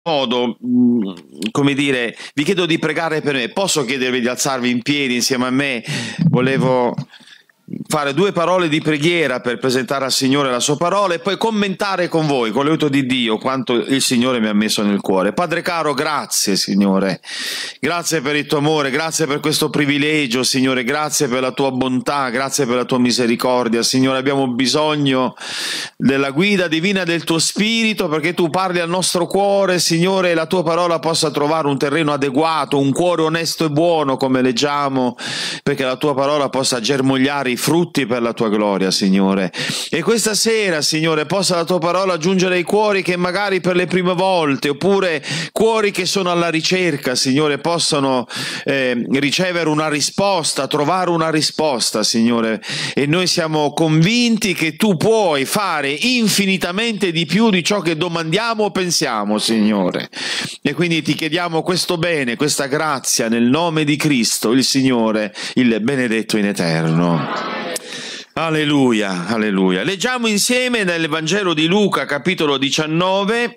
modo, come dire, vi chiedo di pregare per me. Posso chiedervi di alzarvi in piedi insieme a me? Volevo fare 2 parole di preghiera per presentare al Signore la sua parola e poi commentare con voi, con l'aiuto di Dio, quanto il Signore mi ha messo nel cuore. Padre caro, grazie Signore, grazie per il tuo amore, grazie per questo privilegio Signore, grazie per la tua bontà, grazie per la tua misericordia Signore. Abbiamo bisogno della guida divina del tuo Spirito, perché tu parli al nostro cuore Signore, e la tua parola possa trovare un terreno adeguato, un cuore onesto e buono, come leggiamo, perché la tua parola possa germogliare i frutti per la tua gloria Signore. E questa sera Signore possa la tua parola giungere ai cuori che magari per le prime volte, oppure cuori che sono alla ricerca Signore, possano ricevere una risposta, trovare una risposta Signore. E noi siamo convinti che tu puoi fare infinitamente di più di ciò che domandiamo o pensiamo Signore. E quindi ti chiediamo questo bene, questa grazia nel nome di Cristo il Signore, il benedetto in eterno. Alleluia, alleluia. Leggiamo insieme nel Vangelo di Luca, capitolo 19,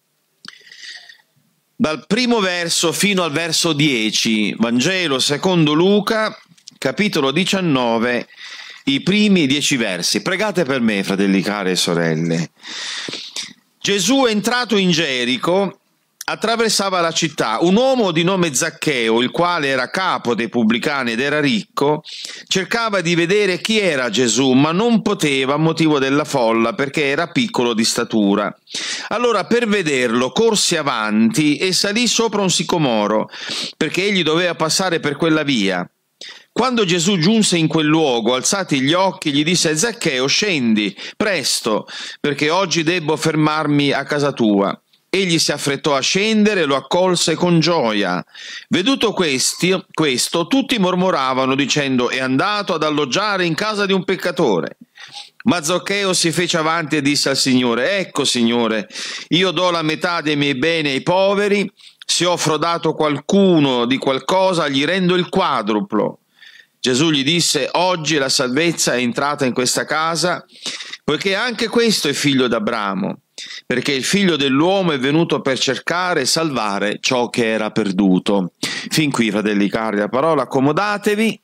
dal primo verso fino al verso 10. Vangelo secondo Luca, capitolo 19, i primi 10 versi. Pregate per me, fratelli cari e sorelle. Gesù è entrato in Gerico, attraversava la città. Un uomo di nome Zaccheo, il quale era capo dei pubblicani ed era ricco, cercava di vedere chi era Gesù, ma non poteva a motivo della folla, perché era piccolo di statura. Allora, per vederlo, corse avanti e salì sopra un sicomoro, perché egli doveva passare per quella via. Quando Gesù giunse in quel luogo, alzati gli occhi, gli disse: Zaccheo, scendi, presto, perché oggi debbo fermarmi a casa tua. Egli si affrettò a scendere e lo accolse con gioia. Veduto questo, tutti mormoravano dicendo: è andato ad alloggiare in casa di un peccatore. Ma Zaccheo si fece avanti e disse al Signore: ecco Signore, io do la metà dei miei beni ai poveri, se ho frodato qualcuno di qualcosa gli rendo il quadruplo. Gesù gli disse: oggi la salvezza è entrata in questa casa, poiché anche questo è figlio d'Abramo, perché il figlio dell'uomo è venuto per cercare e salvare ciò che era perduto. Fin qui, fratelli cari, la parola. Accomodatevi.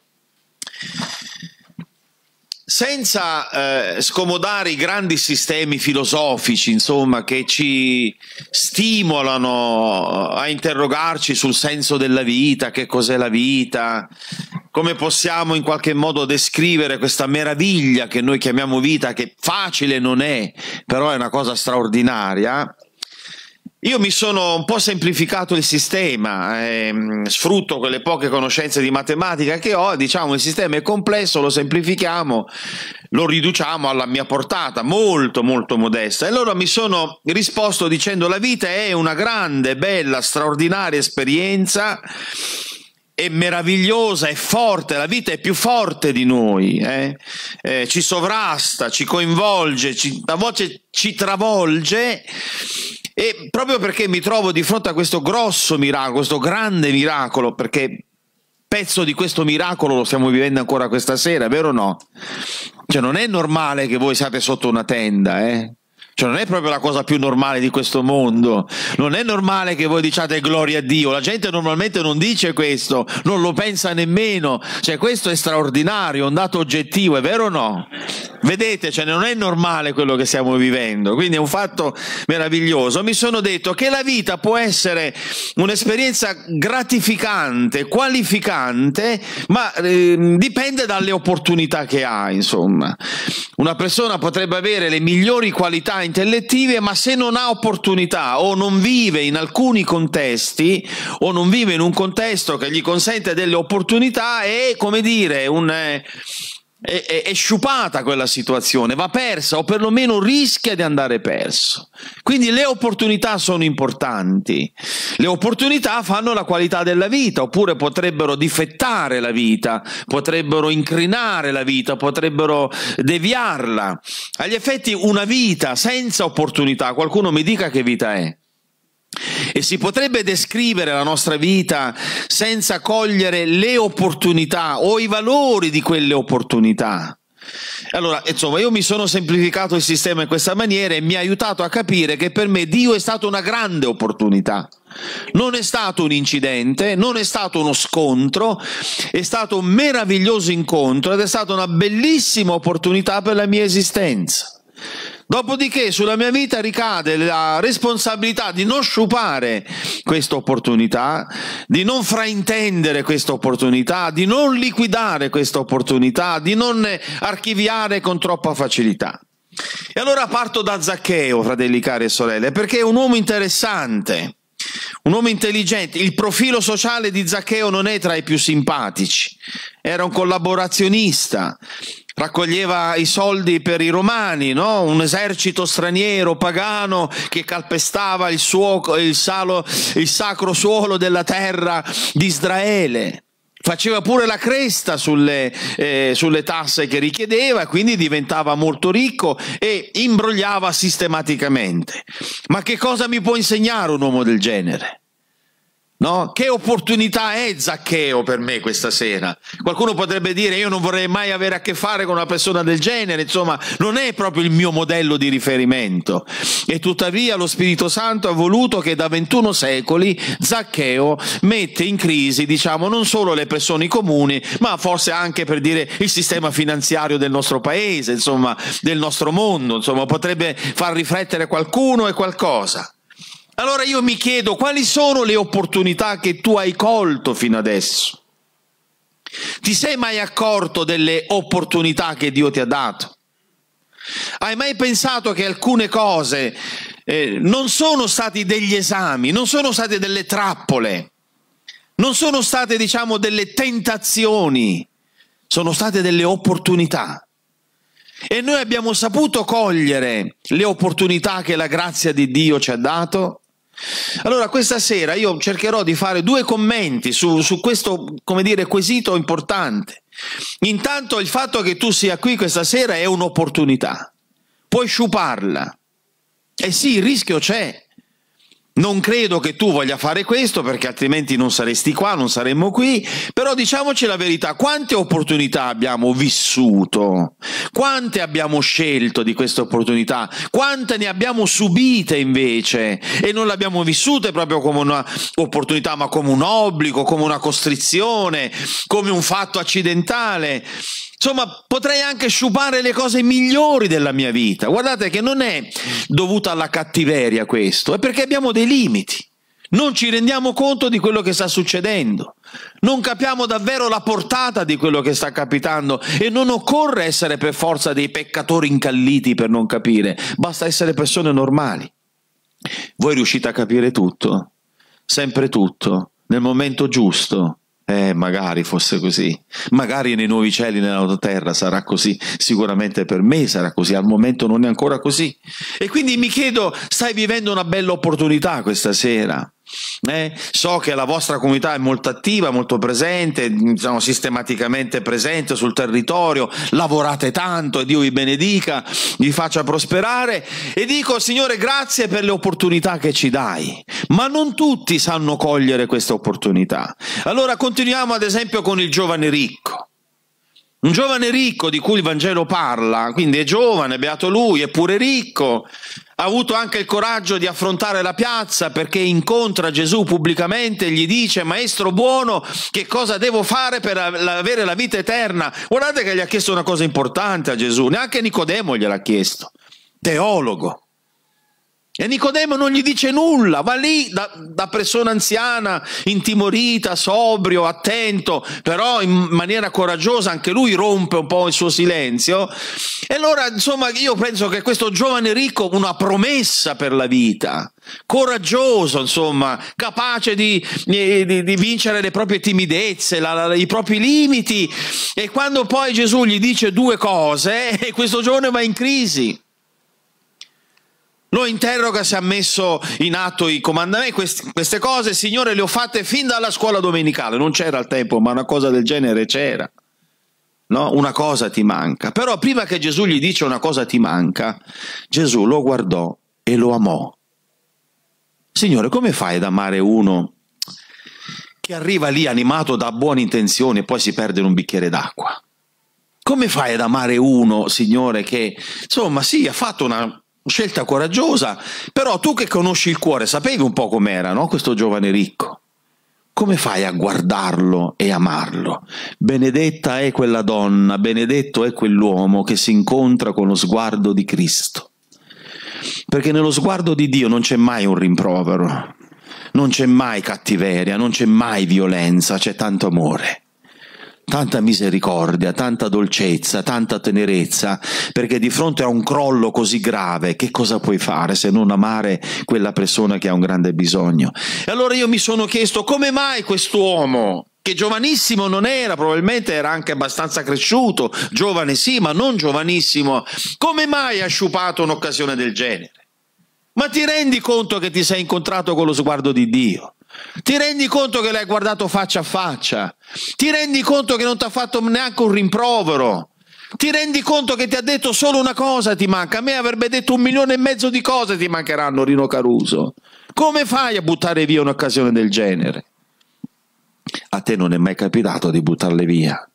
Senza scomodare i grandi sistemi filosofici, insomma, che ci stimolano a interrogarci sul senso della vita, che cos'è la vita, come possiamo in qualche modo descrivere questa meraviglia che noi chiamiamo vita, che facile non è, però è una cosa straordinaria. Io mi sono un po' semplificato il sistema, sfrutto quelle poche conoscenze di matematica che ho, diciamo il sistema è complesso, lo semplifichiamo, lo riduciamo alla mia portata, molto molto modesta. E allora mi sono risposto dicendo: la vita è una grande, bella, straordinaria esperienza, è meravigliosa, è forte, la vita è più forte di noi, ci sovrasta, ci coinvolge, a volte ci travolge. E proprio perché mi trovo di fronte a questo grosso miracolo, questo grande miracolo, perché pezzo di questo miracolo lo stiamo vivendo ancora questa sera, vero o no? Cioè non è normale che voi siate sotto una tenda, Cioè non è proprio la cosa più normale di questo mondo, non è normale che voi diciate gloria a Dio, la gente normalmente non dice questo, non lo pensa nemmeno, cioè questo è straordinario, un dato oggettivo, è vero o no? Vedete, cioè non è normale quello che stiamo vivendo, quindi è un fatto meraviglioso. Mi sono detto che la vita può essere un'esperienza gratificante, qualificante, ma dipende dalle opportunità che ha, insomma. Una persona potrebbe avere le migliori qualità intellettive, ma se non ha opportunità o non vive in alcuni contesti o non vive in un contesto che gli consente delle opportunità, è, come dire, è sciupata quella situazione, va persa o perlomeno rischia di andare perso. Quindi le opportunità sono importanti, le opportunità fanno la qualità della vita, oppure potrebbero difettare la vita, potrebbero incrinare la vita, potrebbero deviarla. Agli effetti una vita senza opportunità, qualcuno mi dica che vita è? E si potrebbe descrivere la nostra vita senza cogliere le opportunità o i valori di quelle opportunità. Allora, insomma, io mi sono semplificato il sistema in questa maniera e mi ha aiutato a capire che per me Dio è stata una grande opportunità. Non è stato un incidente, non è stato uno scontro, è stato un meraviglioso incontro ed è stata una bellissima opportunità per la mia esistenza. Dopodiché sulla mia vita ricade la responsabilità di non sciupare questa opportunità, di non fraintendere questa opportunità, di non liquidare questa opportunità, di non archiviare con troppa facilità. E allora parto da Zaccheo, fratelli cari e sorelle, perché è un uomo interessante, un uomo intelligente. Il profilo sociale di Zaccheo non è tra i più simpatici, era un collaborazionista, raccoglieva i soldi per i romani, no? Un esercito straniero, pagano, che calpestava il sacro suolo della terra di Israele. Faceva pure la cresta sulle tasse che richiedeva e quindi diventava molto ricco e imbrogliava sistematicamente. Ma che cosa mi può insegnare un uomo del genere? No? Che opportunità è Zaccheo per me questa sera? Qualcuno potrebbe dire: io non vorrei mai avere a che fare con una persona del genere, insomma non è proprio il mio modello di riferimento. E tuttavia lo Spirito Santo ha voluto che da 21 secoli Zaccheo mette in crisi, diciamo, non solo le persone comuni, ma forse anche, per dire, il sistema finanziario del nostro paese, insomma del nostro mondo, insomma potrebbe far riflettere qualcuno e qualcosa. Allora io mi chiedo: quali sono le opportunità che tu hai colto fino adesso? Ti sei mai accorto delle opportunità che Dio ti ha dato? Hai mai pensato che alcune cose non sono stati degli esami, non sono state delle trappole, non sono state, diciamo, delle tentazioni, sono state delle opportunità? E noi abbiamo saputo cogliere le opportunità che la grazia di Dio ci ha dato? Allora questa sera io cercherò di fare due commenti su questo, come dire, quesito importante. Intanto il fatto che tu sia qui questa sera è un'opportunità, puoi sciuparla. E sì, il rischio c'è. Non credo che tu voglia fare questo, perché altrimenti non saresti qua, non saremmo qui, però diciamoci la verità: quante opportunità abbiamo vissuto? Quante abbiamo scelto di queste opportunità? Quante ne abbiamo subite invece? E non le abbiamo vissute proprio come un'opportunità, ma come un obbligo, come una costrizione, come un fatto accidentale. Insomma, potrei anche sciupare le cose migliori della mia vita. Guardate che non è dovuta alla cattiveria questo, è perché abbiamo dei limiti. Non ci rendiamo conto di quello che sta succedendo. Non capiamo davvero la portata di quello che sta capitando e non occorre essere per forza dei peccatori incalliti per non capire. Basta essere persone normali. Voi riuscite a capire tutto, sempre tutto, nel momento giusto. Magari fosse così, magari nei nuovi cieli e nella nuova terra sarà così, sicuramente per me sarà così, al momento non è ancora così. E quindi mi chiedo: stai vivendo una bella opportunità questa sera? So che la vostra comunità è molto attiva, molto presente, diciamo, sistematicamente presente sul territorio, lavorate tanto e Dio vi benedica, vi faccia prosperare, e dico: Signore, grazie per le opportunità che ci dai, ma non tutti sanno cogliere queste opportunità. Allora continuiamo ad esempio con il giovane ricco. Un giovane ricco di cui il Vangelo parla, quindi è giovane, beato lui, è pure ricco, ha avuto anche il coraggio di affrontare la piazza perché incontra Gesù pubblicamente e gli dice: Maestro buono, che cosa devo fare per avere la vita eterna? Guardate che gli ha chiesto una cosa importante a Gesù, neanche Nicodemo gliel'ha chiesto, teologo. E Nicodemo non gli dice nulla, va lì da persona anziana, intimorita, sobrio, attento, però in maniera coraggiosa anche lui rompe un po' il suo silenzio. E allora, insomma, io penso che questo giovane ricco, una promessa per la vita, coraggioso, insomma, capace di vincere le proprie timidezze, i propri limiti, e quando poi Gesù gli dice due cose, questo giovane va in crisi. Lo interroga se ha messo in atto i comandamenti, queste cose, Signore, le ho fatte fin dalla scuola domenicale. Non c'era al tempo, ma una cosa del genere c'era. No? Una cosa ti manca. Però prima che Gesù gli dice una cosa ti manca, Gesù lo guardò e lo amò. Signore, come fai ad amare uno che arriva lì animato da buone intenzioni e poi si perde in un bicchiere d'acqua? Come fai ad amare uno, Signore, che insomma sì, ha fatto una scelta coraggiosa, però tu che conosci il cuore, sapevi un po' com'era, no? Questo giovane ricco. Come fai a guardarlo e amarlo? Benedetta è quella donna, benedetto è quell'uomo che si incontra con lo sguardo di Cristo. Perché nello sguardo di Dio non c'è mai un rimprovero, non c'è mai cattiveria, non c'è mai violenza, c'è tanto amore. Tanta misericordia, tanta dolcezza, tanta tenerezza, perché di fronte a un crollo così grave, che cosa puoi fare se non amare quella persona che ha un grande bisogno? E allora io mi sono chiesto come mai quest'uomo, che giovanissimo non era, probabilmente era anche abbastanza cresciuto, giovane sì, ma non giovanissimo, come mai ha sciupato un'occasione del genere? Ma ti rendi conto che ti sei incontrato con lo sguardo di Dio? Ti rendi conto che l'hai guardato faccia a faccia? Ti rendi conto che non ti ha fatto neanche un rimprovero? Ti rendi conto che ti ha detto solo una cosa ti manca? A me avrebbe detto 1,5 milioni di cose ti mancheranno, Rino Caruso. Come fai a buttare via un'occasione del genere? A te non è mai capitato di buttarle via?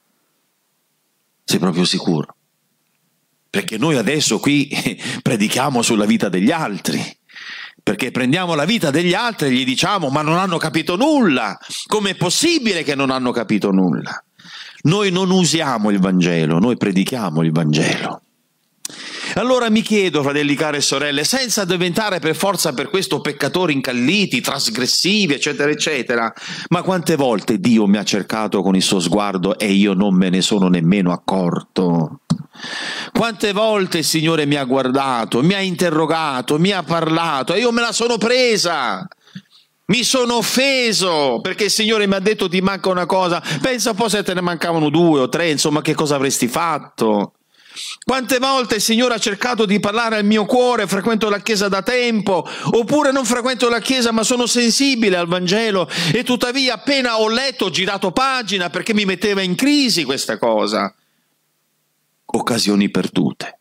Sei proprio sicuro? Perché noi adesso qui predichiamo sulla vita degli altri. Perché prendiamo la vita degli altri e gli diciamo ma non hanno capito nulla, com'è possibile che non hanno capito nulla? Noi non usiamo il Vangelo, noi predichiamo il Vangelo. Allora mi chiedo, fratelli cari e sorelle, senza diventare per forza per questo peccatori incalliti, trasgressivi, eccetera, eccetera, ma quante volte Dio mi ha cercato con il suo sguardo e io non me ne sono nemmeno accorto? Quante volte il Signore mi ha guardato, mi ha interrogato, mi ha parlato e io me la sono presa. Mi sono offeso perché il Signore mi ha detto ti manca una cosa, pensa un po' se te ne mancavano 2 o 3, insomma che cosa avresti fatto? Quante volte il Signore ha cercato di parlare al mio cuore, frequento la Chiesa da tempo, oppure non frequento la Chiesa ma sono sensibile al Vangelo e tuttavia appena ho letto ho girato pagina perché mi metteva in crisi questa cosa. Occasioni perdute,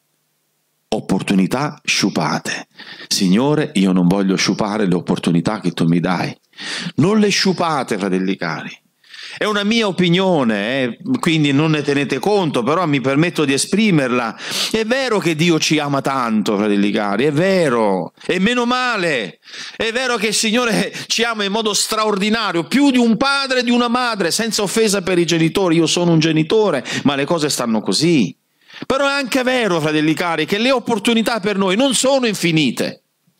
opportunità sciupate. Signore, io non voglio sciupare le opportunità che tu mi dai. Non le sciupate, fratelli cari. È una mia opinione, quindi non ne tenete conto, però mi permetto di esprimerla. È vero che Dio ci ama tanto, fratelli cari, è vero, e meno male. È vero che il Signore ci ama in modo straordinario, più di un padre e di una madre, senza offesa per i genitori. Io sono un genitore, ma le cose stanno così. Però è anche vero, fratelli cari, che le opportunità per noi non sono infinite.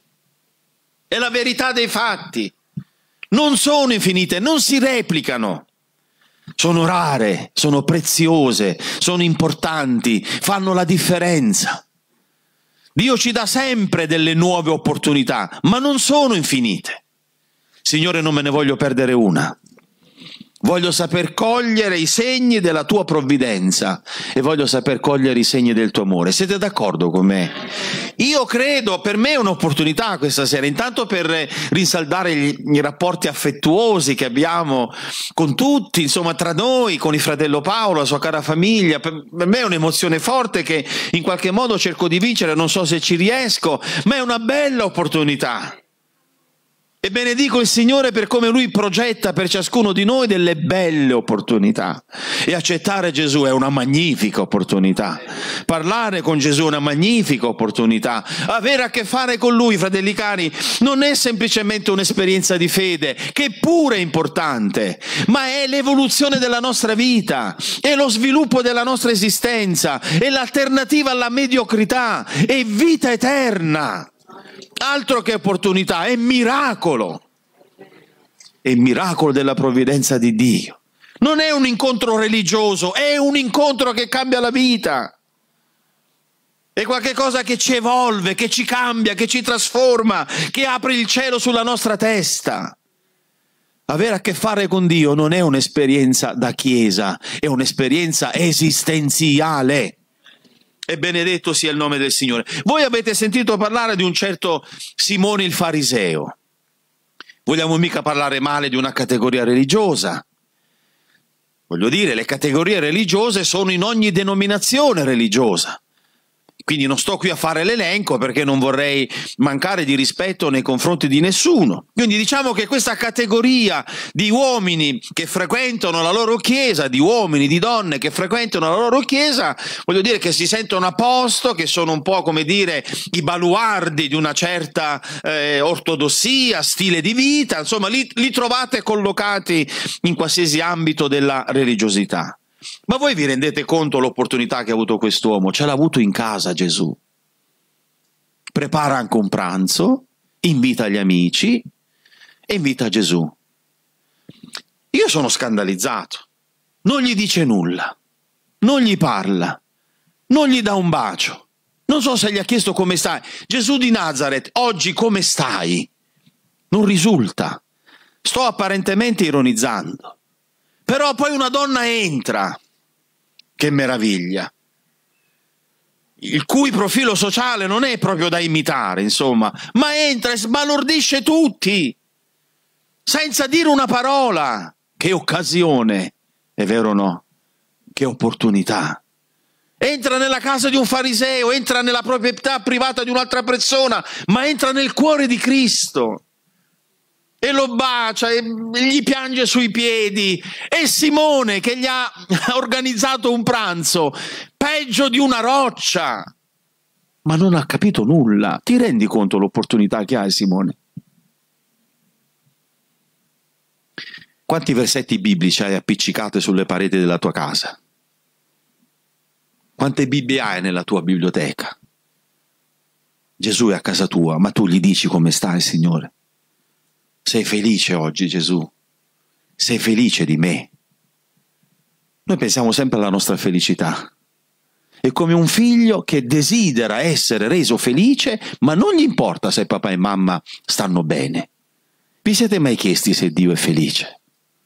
È la verità dei fatti. Non sono infinite, non si replicano. Sono rare, sono preziose, sono importanti, fanno la differenza. Dio ci dà sempre delle nuove opportunità, ma non sono infinite. Signore, non me ne voglio perdere una. Voglio saper cogliere i segni della tua provvidenza e voglio saper cogliere i segni del tuo amore. Siete d'accordo con me? Io credo, per me è un'opportunità questa sera, intanto per rinsaldare i rapporti affettuosi che abbiamo con tutti, insomma tra noi, con il fratello Paolo, la sua cara famiglia. Per me è un'emozione forte che in qualche modo cerco di vincere, non so se ci riesco, ma è una bella opportunità. E benedico il Signore per come Lui progetta per ciascuno di noi delle belle opportunità. E accettare Gesù è una magnifica opportunità. Parlare con Gesù è una magnifica opportunità. Avere a che fare con Lui, fratelli cari, non è semplicemente un'esperienza di fede, che pure è importante, ma è l'evoluzione della nostra vita, è lo sviluppo della nostra esistenza, è l'alternativa alla mediocrità, è vita eterna. Altro che opportunità, è miracolo della provvidenza di Dio. Non è un incontro religioso, è un incontro che cambia la vita. È qualche cosa che ci evolve, che ci cambia, che ci trasforma, che apre il cielo sulla nostra testa. Avere a che fare con Dio non è un'esperienza da chiesa, è un'esperienza esistenziale. E benedetto sia il nome del Signore. Voi avete sentito parlare di un certo Simone il fariseo. Vogliamo mica parlare male di una categoria religiosa. Voglio dire, le categorie religiose sono in ogni denominazione religiosa. quindi non sto qui a fare l'elenco perché non vorrei mancare di rispetto nei confronti di nessuno. Quindi diciamo che questa categoria di uomini che frequentano la loro chiesa, di uomini, di donne che frequentano la loro chiesa, voglio dire che si sentono a posto, che sono un po' come dire i baluardi di una certa ortodossia, stile di vita, insomma li trovate collocati in qualsiasi ambito della religiosità. Ma voi vi rendete conto l'opportunità che ha avuto quest'uomo? Ce l'ha avuto in casa Gesù. Prepara anche un pranzo, invita gli amici e invita Gesù. Io sono scandalizzato. Non gli dice nulla, non gli parla, non gli dà un bacio. Non so se gli ha chiesto come stai. Gesù di Nazaret, oggi come stai? Non risulta. Sto apparentemente ironizzando. Però poi una donna entra, che meraviglia, il cui profilo sociale non è proprio da imitare, insomma, ma entra e sbalordisce tutti, senza dire una parola. Che occasione, è vero o no? Che opportunità. Entra nella casa di un fariseo, entra nella proprietà privata di un'altra persona, ma entra nel cuore di Cristo. E lo bacia e gli piange sui piedi. E Simone che gli ha organizzato un pranzo peggio di una roccia, ma non ha capito nulla. Ti rendi conto l'opportunità che hai, Simone? Quanti versetti biblici hai appiccicati sulle pareti della tua casa? Quante Bibbie hai nella tua biblioteca? Gesù è a casa tua, ma tu gli dici come stai, Signore? Sei felice oggi, Gesù? Sei felice di me? Noi pensiamo sempre alla nostra felicità. È come un figlio che desidera essere reso felice, ma non gli importa se papà e mamma stanno bene. Vi siete mai chiesti se Dio è felice?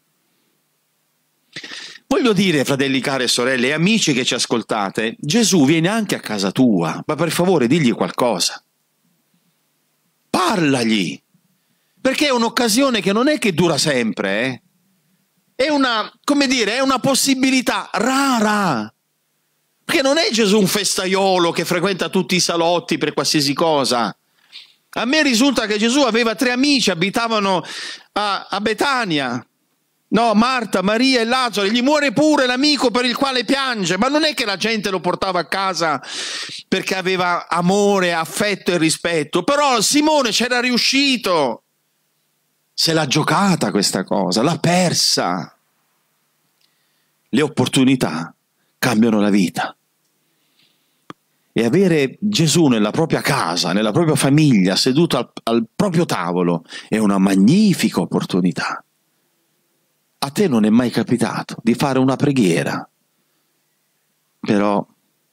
Voglio dire, fratelli, care sorelle e amici che ci ascoltate, Gesù viene anche a casa tua, ma per favore digli qualcosa. Parlagli. Perché è un'occasione che non è che dura sempre, È una, come dire, è una possibilità rara. Perché non è Gesù un festaiolo che frequenta tutti i salotti per qualsiasi cosa. A me risulta che Gesù aveva 3 amici, abitavano a Betania. No, Marta, Maria e Lazzaro, gli muore pure l'amico per il quale piange, ma non è che la gente lo portava a casa perché aveva amore, affetto e rispetto. Però Simone c'era riuscito. Se l'ha giocata questa cosa, l'ha persa. Le opportunità cambiano la vita. E avere Gesù nella propria casa, nella propria famiglia, seduto al proprio tavolo, è una magnifica opportunità. A te non è mai capitato di fare una preghiera, però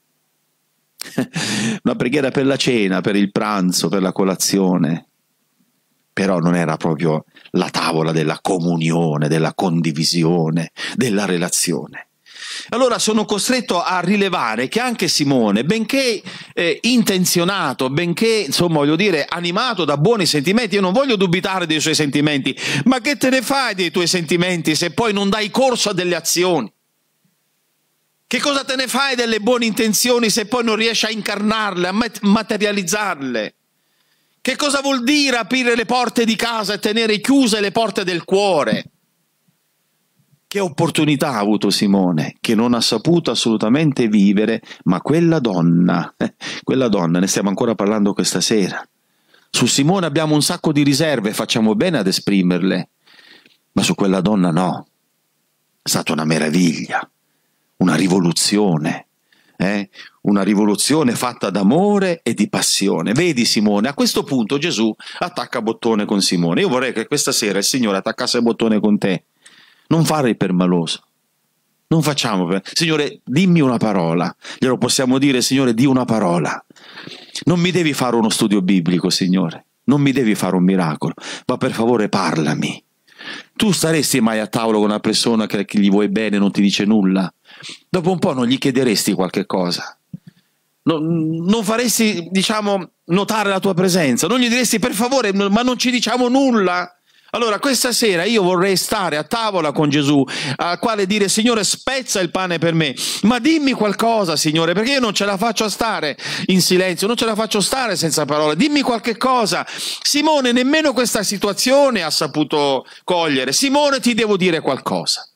una preghiera per la cena, per il pranzo, per la colazione, però non era proprio la tavola della comunione, della condivisione, della relazione. Allora sono costretto a rilevare che anche Simone, benché intenzionato, benché, insomma, voglio dire, animato da buoni sentimenti, io non voglio dubitare dei suoi sentimenti, ma che te ne fai dei tuoi sentimenti se poi non dai corso a delle azioni? Che cosa te ne fai delle buone intenzioni se poi non riesci a incarnarle, a materializzarle? Che cosa vuol dire aprire le porte di casa e tenere chiuse le porte del cuore? Che opportunità ha avuto Simone, che non ha saputo assolutamente vivere, ma quella donna, ne stiamo ancora parlando questa sera. Su Simone abbiamo un sacco di riserve, facciamo bene ad esprimerle, ma su quella donna no. È stata una meraviglia, una rivoluzione fatta d'amore e di passione. Vedi Simone, a questo punto Gesù attacca bottone con Simone. Io vorrei che questa sera il Signore attaccasse bottone con te. Non fare il permaloso, non facciamo Signore, dimmi una parola. Glielo possiamo dire, Signore, di una parola. Non mi devi fare uno studio biblico, Signore, non mi devi fare un miracolo, ma per favore parlami. Tu staresti mai a tavola con una persona che gli vuoi bene e non ti dice nulla? Dopo un po' non gli chiederesti qualche cosa? Non faresti, notare la tua presenza? Non gli diresti, per favore, ma non ci diciamo nulla? Allora questa sera io vorrei stare a tavola con Gesù, al quale dire: Signore, spezza il pane per me, ma dimmi qualcosa, Signore, perché io non ce la faccio a stare in silenzio, non ce la faccio stare senza parole, dimmi qualche cosa. Simone nemmeno questa situazione ha saputo cogliere. Simone, ti devo dire qualcosa.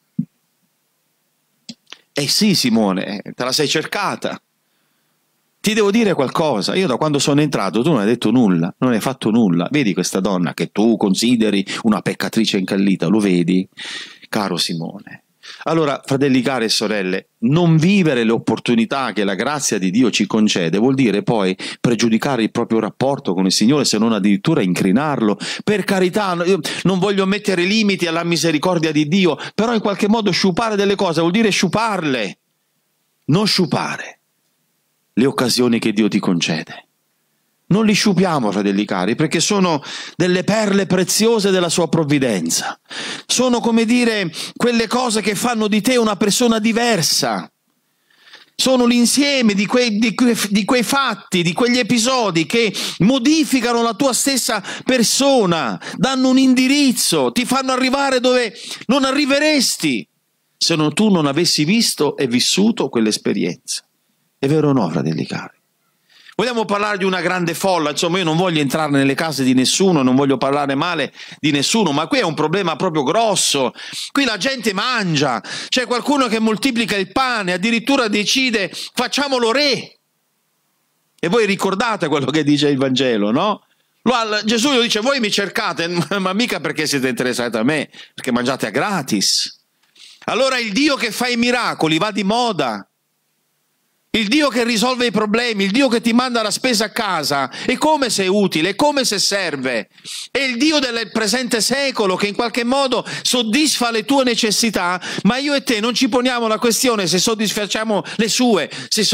Sì, Simone, te la sei cercata. Ti devo dire qualcosa. Io da quando sono entrato tu non hai detto nulla, non hai fatto nulla. Vedi questa donna che tu consideri una peccatrice incallita, lo vedi? Caro Simone. Allora, fratelli cari e sorelle, non vivere le opportunità che la grazia di Dio ci concede vuol dire poi pregiudicare il proprio rapporto con il Signore, se non addirittura incrinarlo. Per carità, io non voglio mettere limiti alla misericordia di Dio, però in qualche modo sciupare delle cose vuol dire sciuparle, non sciupare le occasioni che Dio ti concede. Non li sciupiamo, fratelli cari, perché sono delle perle preziose della sua provvidenza. Sono, come dire, quelle cose che fanno di te una persona diversa. Sono l'insieme di quei fatti, di quegli episodi che modificano la tua stessa persona, danno un indirizzo, ti fanno arrivare dove non arriveresti se tu non avessi visto e vissuto quell'esperienza. È vero o no, fratelli cari? Vogliamo parlare di una grande folla, insomma io non voglio entrare nelle case di nessuno, non voglio parlare male di nessuno, ma qui è un problema proprio grosso. Qui la gente mangia, c'è qualcuno che moltiplica il pane, addirittura decide facciamolo re. E voi ricordate quello che dice il Vangelo, no? Gesù gli dice: voi mi cercate, ma mica perché siete interessati a me, perché mangiate a gratis. Allora il Dio che fa i miracoli va di moda. Il Dio che risolve i problemi, il Dio che ti manda la spesa a casa, è come se è utile, è come se serve. È il Dio del presente secolo che in qualche modo soddisfa le tue necessità, ma io e te non ci poniamo la questione se soddisfiamo le sue,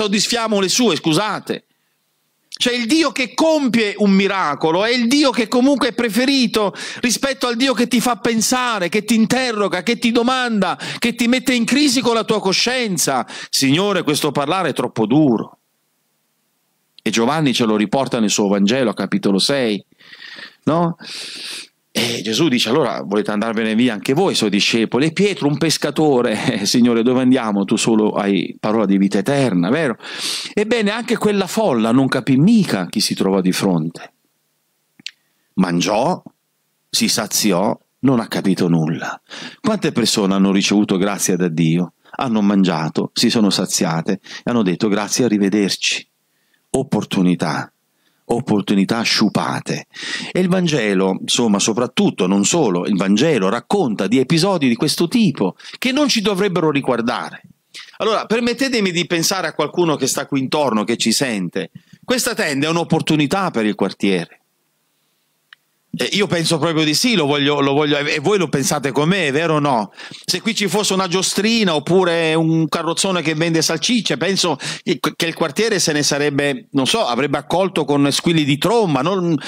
scusate. C'è il Dio che compie un miracolo, è il Dio che comunque è preferito rispetto al Dio che ti fa pensare, che ti interroga, che ti domanda, che ti mette in crisi con la tua coscienza. Signore, questo parlare è troppo duro. E Giovanni ce lo riporta nel suo Vangelo, a capitolo 6, no? E Gesù dice: allora volete andarvene via anche voi, suoi discepoli? E Pietro, un pescatore: Signore, dove andiamo? Tu solo hai parola di vita eterna, vero? Ebbene, anche quella folla non capì mica chi si trovò di fronte. Mangiò, si saziò, non ha capito nulla. Quante persone hanno ricevuto grazia da Dio? Hanno mangiato, si sono saziate e hanno detto: grazie, arrivederci. Opportunità sciupate. E il Vangelo, insomma, soprattutto, non solo, il Vangelo racconta di episodi di questo tipo che non ci dovrebbero riguardare. Allora, permettetemi di pensare a qualcuno che sta qui intorno, che ci sente. Questa tenda è un'opportunità per il quartiere. Io penso proprio di sì, lo voglio, e voi lo pensate con me, vero o no? Se qui ci fosse una giostrina oppure un carrozzone che vende salsicce, penso che il quartiere se ne sarebbe, non so, avrebbe accolto con squilli di tromba.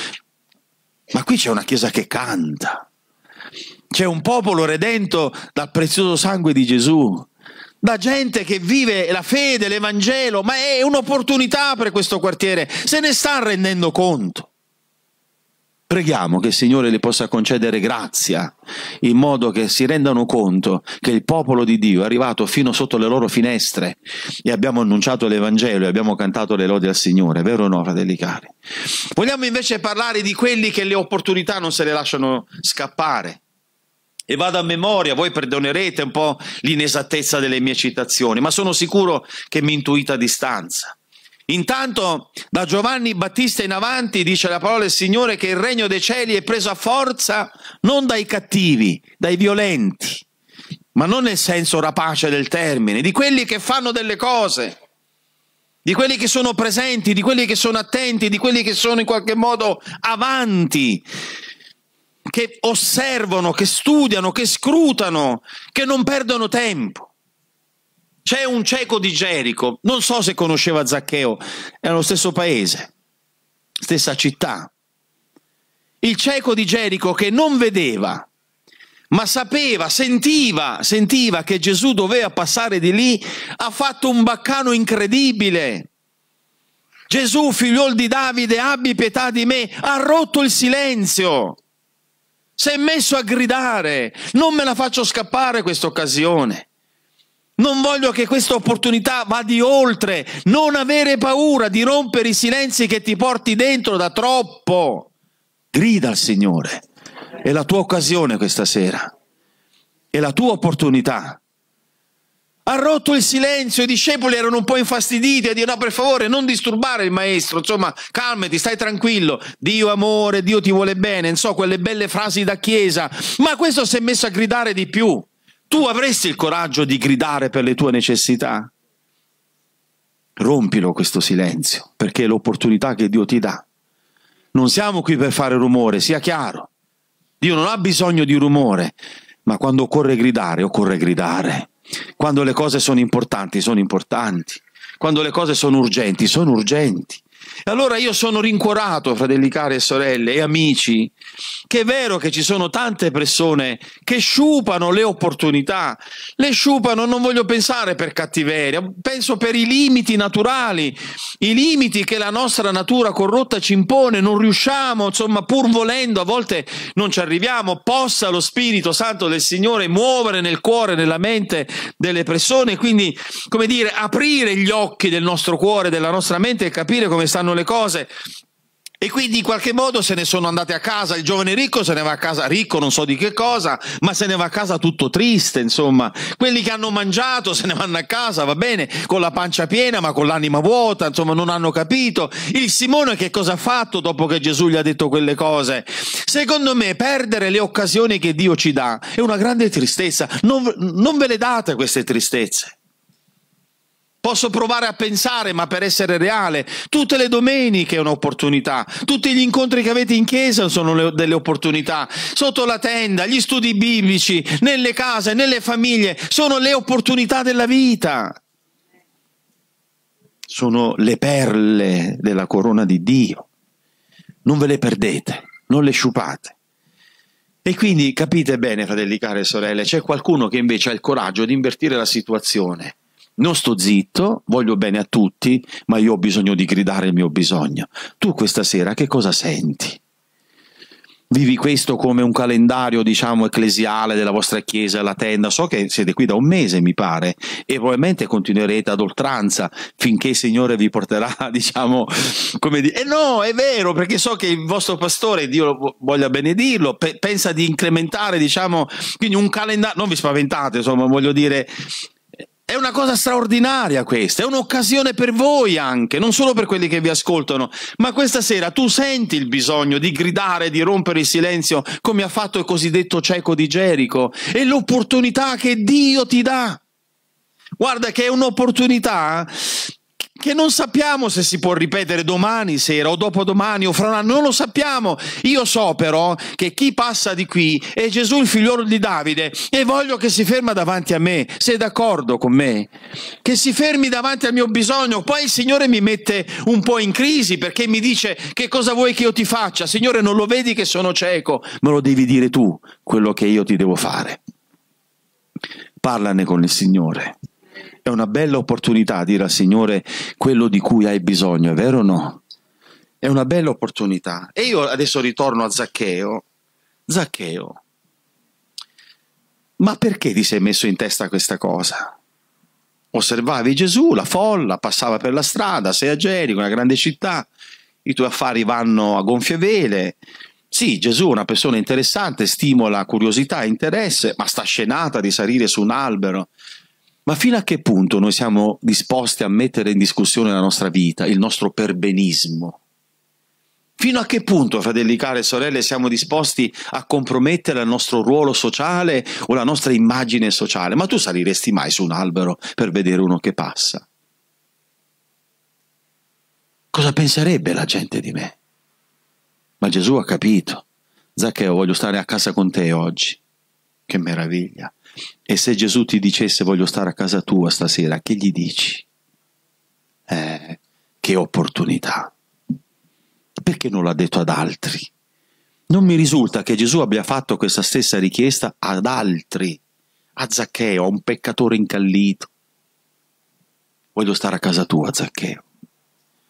Ma qui c'è una chiesa che canta, c'è un popolo redento dal prezioso sangue di Gesù, da gente che vive la fede, l'Evangelo, ma è un'opportunità per questo quartiere, se ne sta rendendo conto. Preghiamo che il Signore le possa concedere grazia, in modo che si rendano conto che il popolo di Dio è arrivato fino sotto le loro finestre e abbiamo annunciato l'Evangelo e abbiamo cantato le lodi al Signore, vero o no, fratelli cari? Vogliamo invece parlare di quelli che le opportunità non se le lasciano scappare. E vado a memoria, voi perdonerete un po' l'inesattezza delle mie citazioni, ma sono sicuro che mi intuite a distanza. Intanto da Giovanni Battista in avanti dice la parola del Signore che il regno dei cieli è preso a forza non dai cattivi, dai violenti, ma non nel senso rapace del termine, di quelli che fanno delle cose, di quelli che sono presenti, di quelli che sono attenti, di quelli che sono in qualche modo avanti, che osservano, che studiano, che scrutano, che non perdono tempo. C'è un cieco di Gerico, non so se conosceva Zaccheo, era lo stesso paese, stessa città. Il cieco di Gerico che non vedeva, ma sapeva, sentiva che Gesù doveva passare di lì, ha fatto un baccano incredibile. Gesù, figliol di Davide, abbi pietà di me, ha rotto il silenzio. Si è messo a gridare: non me la faccio scappare questa occasione. Non voglio che questa opportunità vada oltre. Non avere paura di rompere i silenzi che ti porti dentro da troppo. Grida al Signore. È la tua occasione questa sera. È la tua opportunità. Ha rotto il silenzio, i discepoli erano un po' infastiditi a dire: no, per favore, non disturbare il maestro, insomma, calmati, stai tranquillo, Dio amore, Dio ti vuole bene, insomma, quelle belle frasi da chiesa. Ma questo si è messo a gridare di più. Tu avresti il coraggio di gridare per le tue necessità? Rompilo questo silenzio, perché è l'opportunità che Dio ti dà. Non siamo qui per fare rumore, sia chiaro. Dio non ha bisogno di rumore, ma quando occorre gridare, occorre gridare. Quando le cose sono importanti, sono importanti. Quando le cose sono urgenti, sono urgenti. E allora io sono rincuorato, fratelli cari e sorelle e amici, che è vero che ci sono tante persone che sciupano le opportunità, le sciupano, non voglio pensare per cattiveria, penso per i limiti naturali, i limiti che la nostra natura corrotta ci impone, non riusciamo, insomma, pur volendo, a volte non ci arriviamo. Possa lo Spirito Santo del Signore muovere nel cuore, nella mente delle persone, quindi, come dire, aprire gli occhi del nostro cuore, della nostra mente e capire come stanno le cose. E quindi in qualche modo se ne sono andati a casa. Il giovane ricco se ne va a casa, ricco non so di che cosa, ma se ne va a casa tutto triste, insomma. Quelli che hanno mangiato se ne vanno a casa, va bene, con la pancia piena ma con l'anima vuota, insomma, non hanno capito. Il Simone che cosa ha fatto dopo che Gesù gli ha detto quelle cose? Secondo me perdere le occasioni che Dio ci dà è una grande tristezza. Non ve le date queste tristezze. Posso provare a pensare, ma per essere reale, tutte le domeniche è un'opportunità, tutti gli incontri che avete in chiesa sono delle opportunità, sotto la tenda, gli studi biblici, nelle case, nelle famiglie, sono le opportunità della vita. Sono le perle della corona di Dio. Non ve le perdete, non le sciupate. E quindi capite bene, fratelli cari e sorelle, c'è qualcuno che invece ha il coraggio di invertire la situazione. Non sto zitto, voglio bene a tutti, ma io ho bisogno di gridare il mio bisogno. Tu questa sera che cosa senti? Vivi questo come un calendario, diciamo, ecclesiale della vostra chiesa, la tenda. So che siete qui da un mese, mi pare, e probabilmente continuerete ad oltranza finché il Signore vi porterà, diciamo, come dire. E no, è vero, perché so che il vostro pastore, Dio voglia benedirlo, pensa di incrementare, diciamo, quindi un calendario. Non vi spaventate, insomma, voglio dire. È una cosa straordinaria questa, è un'occasione per voi anche, non solo per quelli che vi ascoltano, ma questa sera tu senti il bisogno di gridare, di rompere il silenzio come ha fatto il cosiddetto cieco di Gerico. È l'opportunità che Dio ti dà. Guarda che è un'opportunità che non sappiamo se si può ripetere domani sera o dopodomani o fra un anno, non lo sappiamo. Io so però che chi passa di qui è Gesù il figliolo di Davide e voglio che si ferma davanti a me. Sei d'accordo con me? Che si fermi davanti al mio bisogno. Poi il Signore mi mette un po' in crisi perché mi dice: che cosa vuoi che io ti faccia? Signore, non lo vedi che sono cieco? Me lo devi dire tu quello che io ti devo fare. Parlane con il Signore. È una bella opportunità dire al Signore quello di cui hai bisogno, è vero o no? È una bella opportunità. E io adesso ritorno a Zaccheo. Zaccheo, ma perché ti sei messo in testa questa cosa? Osservavi Gesù, la folla, passava per la strada, sei a Gerico, una grande città, i tuoi affari vanno a gonfie vele. Sì, Gesù è una persona interessante, stimola curiosità e interesse, ma sta scenata di salire su un albero. Ma fino a che punto noi siamo disposti a mettere in discussione la nostra vita, il nostro perbenismo? Fino a che punto, fratelli cari e sorelle, siamo disposti a compromettere il nostro ruolo sociale o la nostra immagine sociale? Ma tu saliresti mai su un albero per vedere uno che passa? Cosa penserebbe la gente di me? Ma Gesù ha capito. Zaccheo, voglio stare a casa con te oggi. Che meraviglia. E se Gesù ti dicesse voglio stare a casa tua stasera, che gli dici? Che opportunità. Perché non l'ha detto ad altri? Non mi risulta che Gesù abbia fatto questa stessa richiesta ad altri, a Zaccheo, a un peccatore incallito. Voglio stare a casa tua, Zaccheo.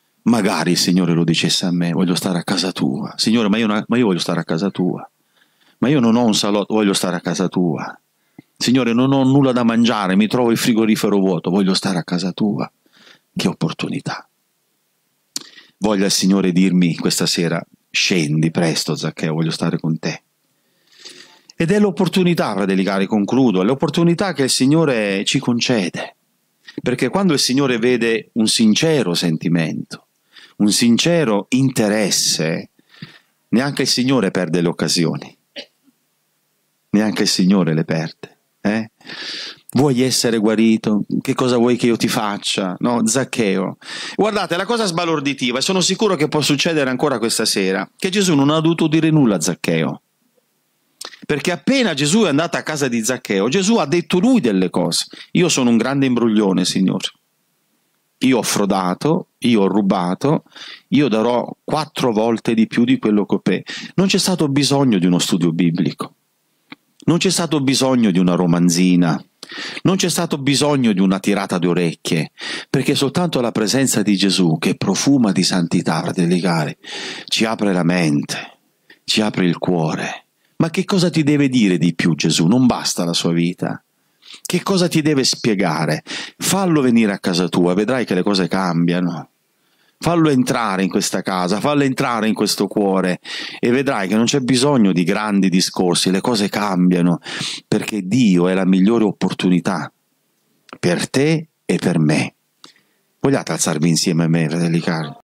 Magari il Signore lo dicesse a me, voglio stare a casa tua. Signore, ma io voglio stare a casa tua. ma io non ho un salotto, voglio stare a casa tua. Signore, non ho nulla da mangiare, mi trovo il frigorifero vuoto, voglio stare a casa tua. Che opportunità. Voglia il Signore dirmi questa sera, scendi presto Zaccheo, voglio stare con te. Ed è l'opportunità, fratelli cari, concludo, è l'opportunità che il Signore ci concede. Perché quando il Signore vede un sincero sentimento, un sincero interesse, neanche il Signore perde le occasioni. Neanche il Signore le perde. Vuoi essere guarito? Che cosa vuoi che io ti faccia? No, Zaccheo. Guardate, la cosa sbalorditiva, e sono sicuro che può succedere ancora questa sera, che Gesù non ha dovuto dire nulla a Zaccheo. Perché appena Gesù è andato a casa di Zaccheo, Gesù ha detto lui delle cose. Io sono un grande imbroglione, Signore. Io ho frodato, io ho rubato, io darò 4 volte di più di quello che ho preso. Non c'è stato bisogno di uno studio biblico. Non c'è stato bisogno di una romanzina, non c'è stato bisogno di una tirata di orecchie, perché soltanto la presenza di Gesù, che profuma di santità, fratelli cari, ci apre la mente, ci apre il cuore. Ma che cosa ti deve dire di più Gesù? Non basta la sua vita. Che cosa ti deve spiegare? Fallo venire a casa tua, vedrai che le cose cambiano. Fallo entrare in questa casa, fallo entrare in questo cuore e vedrai che non c'è bisogno di grandi discorsi, le cose cambiano, perché Dio è la migliore opportunità per te e per me. Vogliate alzarvi insieme a me, fratelli cari?